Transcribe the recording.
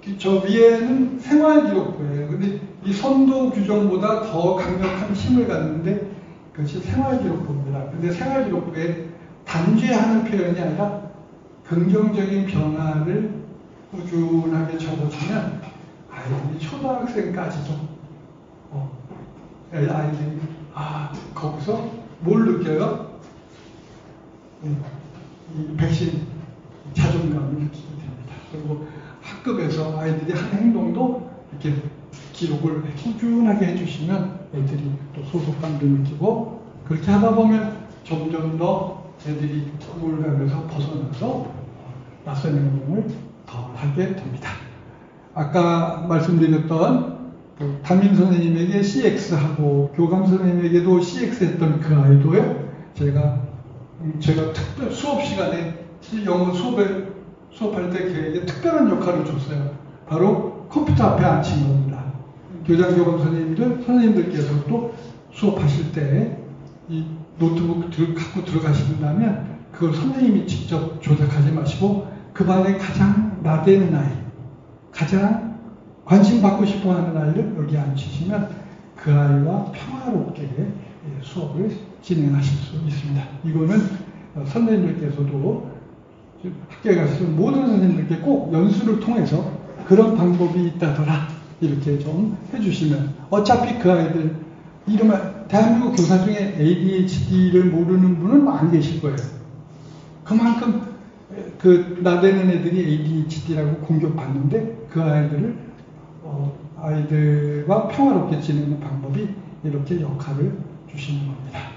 저 위에는 생활기록부예요. 근데 이 선도 규정보다 더 강력한 힘을 갖는데 그것이 생활기록부입니다. 근데 생활기록부에 단죄하는 표현이 아니라 긍정적인 변화를 꾸준하게 적어주면 아이들이 초등학생까지도 아이들이 거기서 뭘 느껴요? 이 백신 자존감을 느끼게 됩니다. 그리고 학급에서 아이들이 한 행동도 이렇게 기록을 꾸준하게 해주시면 애들이 또 소속감도 느끼고 그렇게 하다 보면 점점 더 애들이 우울감에서 벗어나서 낯선 행동을 더 하게 됩니다. 아까 말씀드렸던 그 담임 선생님에게 CX하고 교감 선생님에게도 CX 했던 그 아이도요. 제가 특별 수업 시간에 영어 수업할 때 걔에게 특별한 역할을 줬어요. 바로 컴퓨터 앞에 앉힌 겁니다. 교장 교감 선생님들께서도 수업하실 때 이 노트북 갖고 들어가신다면 그걸 선생님이 직접 조작하지 마시고 그 반에 가장 나대는 아이, 가장 관심 받고 싶어 하는 아이를 여기 앉히시면 그 아이와 평화롭게 수업을 진행하실 수 있습니다. 이거는 선생님들께서도 학교에 가시는 모든 선생님들께 꼭 연수를 통해서 그런 방법이 있다더라 이렇게 좀 해주시면 어차피 그 아이들 이러면 대한민국 교사 중에 ADHD를 모르는 분은 안 계실 거예요. 그만큼 그 나대는 애들이 ADHD라고 공격받는데 그 아이들을 아이들과 평화롭게 지내는 방법이 이렇게 역할을 주시는 겁니다.